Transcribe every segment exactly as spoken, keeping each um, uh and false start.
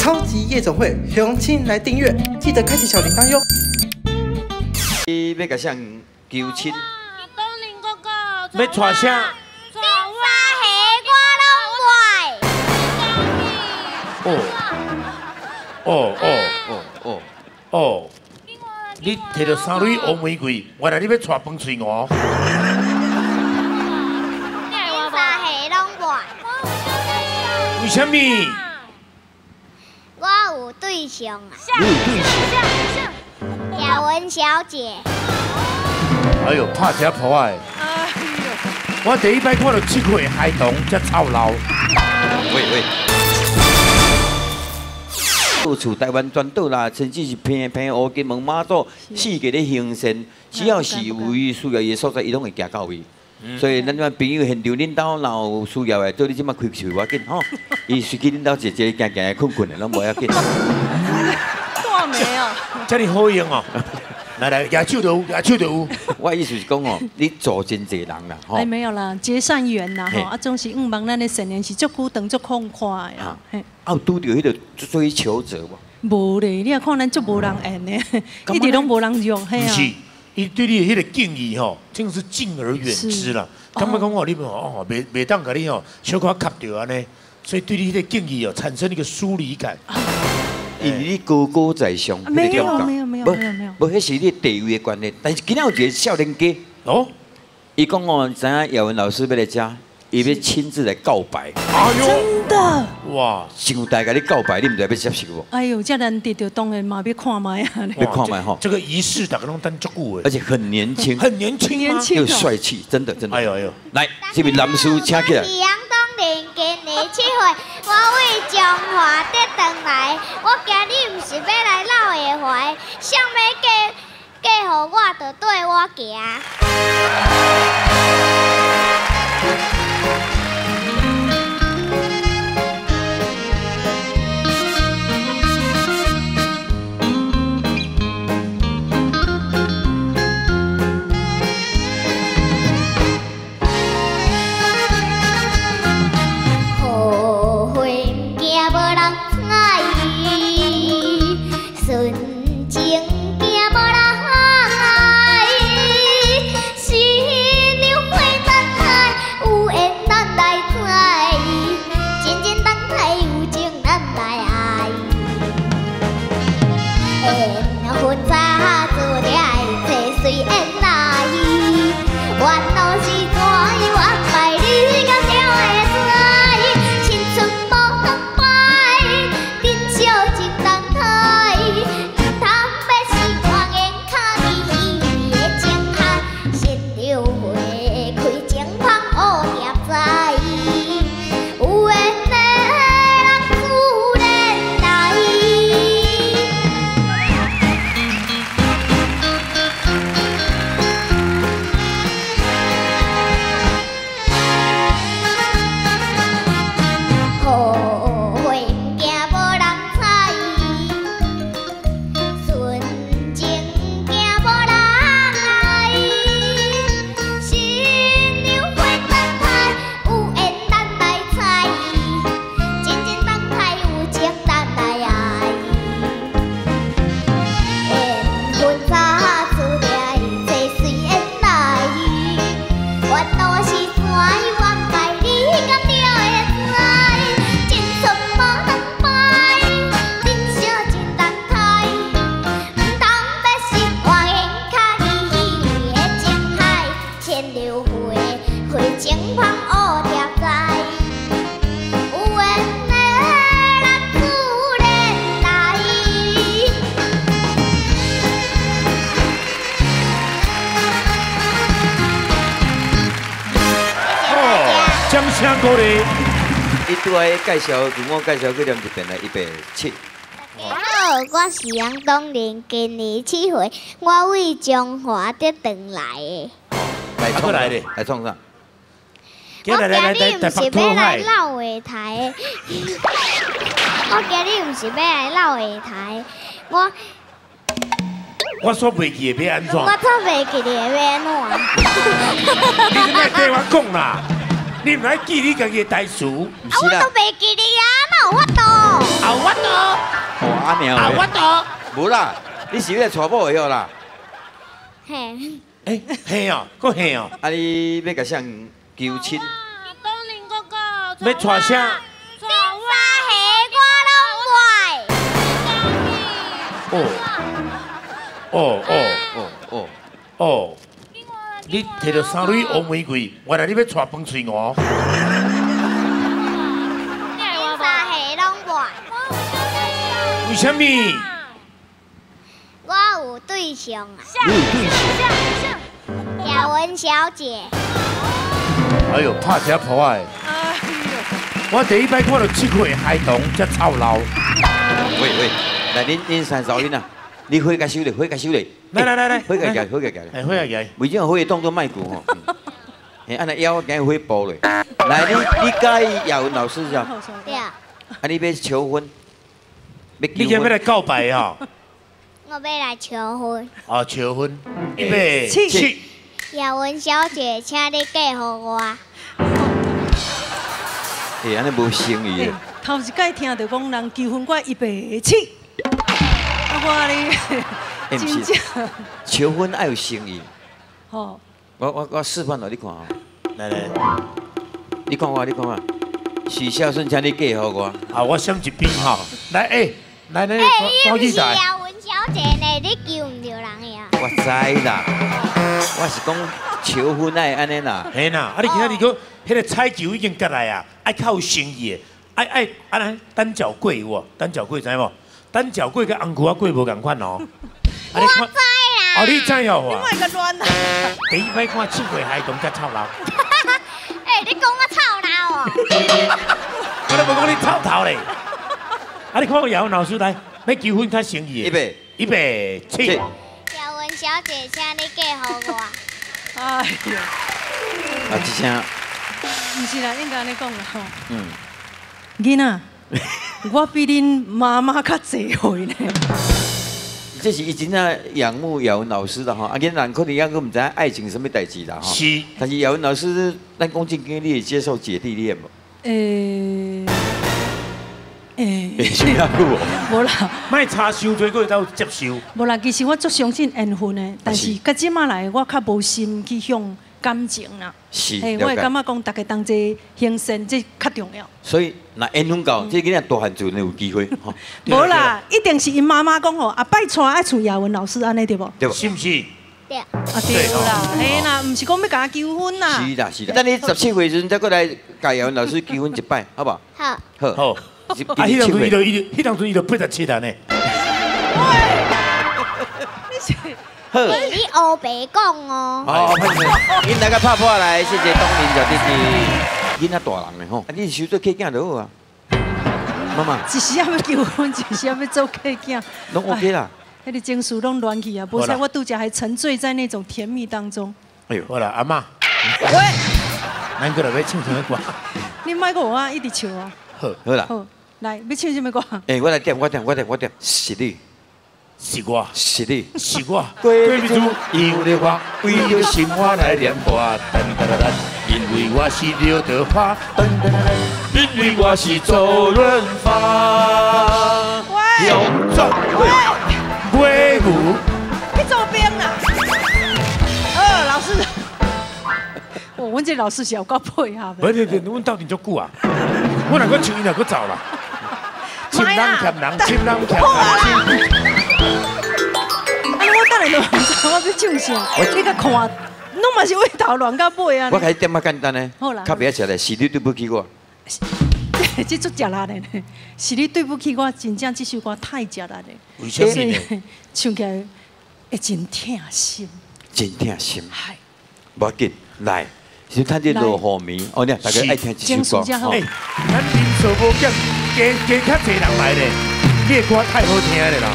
超级夜总会，雄亲来订阅，记得开启小铃铛哟。 你要甲谁求亲？ 东林哥哥， 要带啥？ 带我都哦哦哦哦哦哦！你摕到三蕊红玫瑰，原来你要带饭碎鹅。为什么？ 我有对象啊， 你有对象？ 雅文小姐。 哎呦，拍车破啊！我第一摆看到这块孩童才操劳。 喂喂，到处台湾全岛啦，甚至是偏偏乌金门马祖，四界咧行善，只要是有伊需要伊所在，伊拢会行到位。所以咱咱朋友现场恁兜若有需要的，对你即摆开手要紧吼。伊随去恁兜一一行行困困的，拢无要紧。 大没有？ 这么好用哦！来来，举手就有，举手就有。 我意思是讲哦，你做真济人啦，吼。 哎，没有啦，结善缘啦，吼，啊，总是毋茫咱的善缘是足久长、足空旷的啦。嘿， 啊，有拄到迄个追求者无？ 无咧，你也看咱足无人缘的，一直拢无人用，嘿啊。 伊对你的迄个敬意吼，真是敬而远之啦。感觉讲哦，你哦，袂袂当甲你哦，小可卡着安尼，所以对你迄个敬意哦，产生一个疏离感。 以你高高在上， 没有没有没有没有没有， 无，迄是你地位的关系。但是今仔有一个少年家哦，伊讲哦，知影姚文老师要来遮，伊要亲自来告白。 哎呦，真的哇！ 上台甲你告白，你唔知要接受无？ 哎呦，这难得着当然嘛，要看卖啊！ 要看卖吼， 这个仪式大家拢等足久的， 而且很年轻， 很年轻吗？ 又帅气，真的真的。 哎呦哎呦， 来，这位男士请起来。 是杨东林今年七岁，我为中华得回来，我惊你唔是要来闹的怀，想要嫁嫁互我，就对我行。 掌声鼓励。 伊拄爱介绍，自我介绍去念一遍来，预备起。 好，我是杨东林，今年七岁，我为中华得回来的。 来创来的， 来创啥？ 我惊你唔是要来闹话台，我惊你唔是要来闹话台，我我说袂记的要安怎？ 我错袂记你要安怎？ 你怎么对我讲啦？你唔来记你家己的台词？ 啊，我都袂记你啊，哪有法度？ 啊，我都。 鸟。 啊，我懂。 无啦，你是要娶某的啦？ 嘿， 哎，嘿哦，够嘿哦。 啊，你要甲谁求亲？ 东林哥哥， 要娶啥？ 娶我。 哦哦哦哦哦哦！你摕到三蕊红玫瑰，原来你要娶饭翠娥。 金沙黑拢我。 为什么？ 我有对象啊， 你有对象？ 雅文小姐。 哎呦，拍遮破的！我第一摆看到七岁孩童遮操劳。 喂喂，来恁恁三嫂恁啊，你火甲收咧，火甲收咧。 来来来来， 火甲夹，火甲夹。 哎，火甲夹。 为种火动作卖久吼。哎，安尼腰梗火爆咧。来，你你介意雅文老师是吧？ 对啊， 啊，你要求婚？要你今日要来告白吼？ 我要来求婚。 哦，求婚，预备起。 雅文小姐，请你嫁予我。 哎，安尼无诚意诶。 头一摆听到讲人求婚，我预备起。啊，我咧真正。 求婚要有诚意。 吼。 我我我示范落你看吼。 来来， 你看我，你看我。许孝顺，请你嫁予我。 啊，我想一边吼。来，哎，来来， 哎，伊毋是台。 雅文小姐呢，你救唔着人呀。 我知啦，我是讲求婚爱安尼啦。 嘿呐，啊你今仔日个迄个彩球已经过来啊，爱较有诚意的，爱爱安尼单脚跪有无？单脚跪知无？单脚跪跟红裤仔跪无共款哦。 我知啦。 哦，你知哦？ 你莫个乱啊！ 第一摆看七岁孩童才操劳。 哎，你讲我操劳哦？ 我都无讲你操头嘞。啊，你看我姚老师来，要求婚较诚意的。 预备， 预备，起。 雅文小姐，请你嫁予我。 哎呀， 啊，一声。 唔是啦，应该安尼讲啦吼。 嗯。 囡仔，我比恁妈妈较侪岁呢。 这是以前啊仰慕姚文老师的吼，啊，囡人可能抑个唔知爱情什么代志啦吼。 是。 但是姚文老师，咱讲正经，你会接受姐弟恋无？ 诶。诶， 是啊，久哦。 无啦， 卖差伤多，佫会当接受。 无啦，其实我足相信缘分的，但是到即马来，我较无心去向感情啦。 是， 诶，我会感觉讲，大家同齐行善，这较重要。 所以，那缘分到，这囡仔大汉就有机会吼。 无啦，一定是因妈妈讲吼，啊，拜娶爱娶雅文老师安尼对无？ 对不？ 是不是？ 对。 啊对啦，嘿啦，唔是讲要甲求婚啦。 是啦是啦，等你十七岁时阵再过来甲姚文老师求婚一摆，好不好？ 好。 好。 好。啊，迄当阵伊就伊就，迄当阵伊就八十七啊呢。 好。 你黑白讲哦。 哦，歹势，因大家拍破来，谢谢东林小弟弟。囡仔大人的吼，啊，你收做客囝就好啊。妈妈。 一时要求婚，一时要做客囝。 拢 OK 啦。 迄个情绪拢乱去啊，不是我拄则还沉醉在那种甜蜜当中。 哎呦，好啦，阿妈。 喂。 咱过来要唱什么歌？ 你莫个我啊，一直笑啊。 好，好啦。 好，来，要唱什么歌？ 诶，我来点，我点，我点，我点，是你。 是我， 是你， 是我。过日子因为我为了生活来念歌，噔噔噔噔，因为我是刘德华，噔噔噔噔，因为我是周润发。勇壮威武， 去做兵啦！呃，老师，哦，阮这老师是有够配合的。 不不不，阮斗阵足久啊，我若搁唱伊，若搁走啦。亲人欠人，亲人欠人。 啊！我等下就唔知我要唱啥，你甲看，拢嘛是为头乱到尾啊。 我开始点仔简单呢， 好啦， 较袂晓得，是你对不起我。 这足食力的呢，是你对不起我，真正这首歌太食力的。 为什么呢？ 唱起来会真疼心。 真疼心。 系。 无要紧，来，先睇啲落雨暝。哦，你大家爱听这首歌。 哎， 咱人数无减，加加较侪人来咧，你的歌太好听咧啦。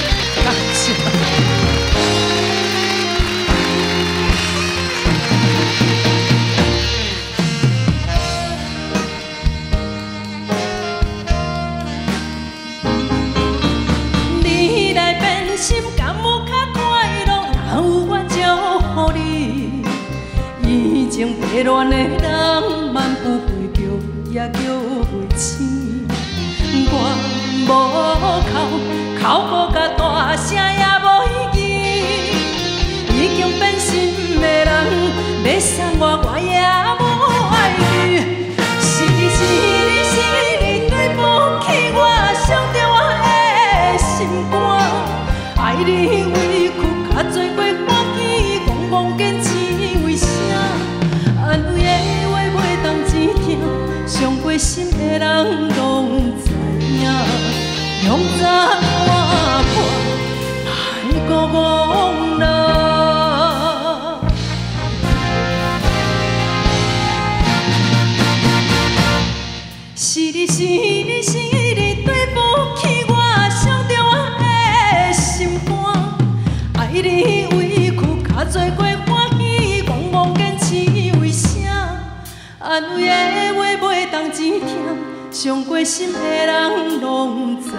你来变心，敢有较快乐？若有我祝福你。以前迷恋的人，漫步飞叫，也叫袂醒。我无哭。 哭过甲大声也无意义，已经变心的人，要送我我也无爱你。是你是你是你对不起我，伤着我的心肝，爱你委屈较多过欢喜，戆戆坚持为啥？安慰的话袂当只听，伤过心的人拢知影。用怎我破，爱过憨人。是你是你是你对不起我，伤着我的心肝，爱你委屈较多过欢喜，戆戆坚持为啥？安慰的话袂当只听，伤过心的人拢知。